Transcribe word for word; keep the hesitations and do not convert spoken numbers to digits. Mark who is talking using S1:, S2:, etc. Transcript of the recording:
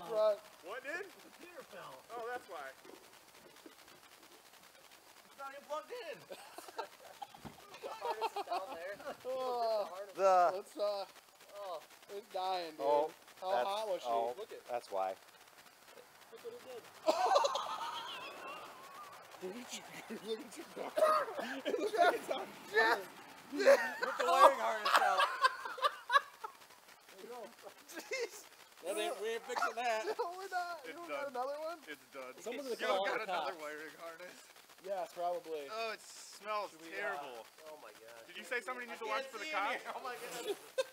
S1: the front.
S2: What did?
S3: The computer fell.
S2: Oh, that's why.
S3: It's not even plugged in.
S4: The harness is down there.
S1: Oh,
S5: The.
S1: let's, uh,
S4: Oh,
S1: it's dying, dude.
S5: Oh,
S1: How
S5: that's,
S1: hot was she?
S5: oh,
S1: Look at
S5: that's why.
S4: look what it did.
S1: Look at you. Look at your car. It looks like it's on fire.
S3: Rip the wiring harness out.
S1: There you go.
S5: Jeez.
S3: That ain't, we ain't fixing that.
S1: No, we're not.
S2: It's
S1: You don't
S2: done.
S1: got another one?
S2: It's done.
S1: Someone's
S2: You
S1: gonna call
S2: got
S1: the
S2: another
S1: cops.
S2: wiring harness.
S1: Yes, probably.
S2: Oh, it smells
S3: We, uh,
S2: terrible.
S4: Oh my god.
S2: Did you say somebody needs to
S3: I
S2: watch
S3: can't
S2: for the
S3: see in
S2: cops?
S3: here. Oh my god.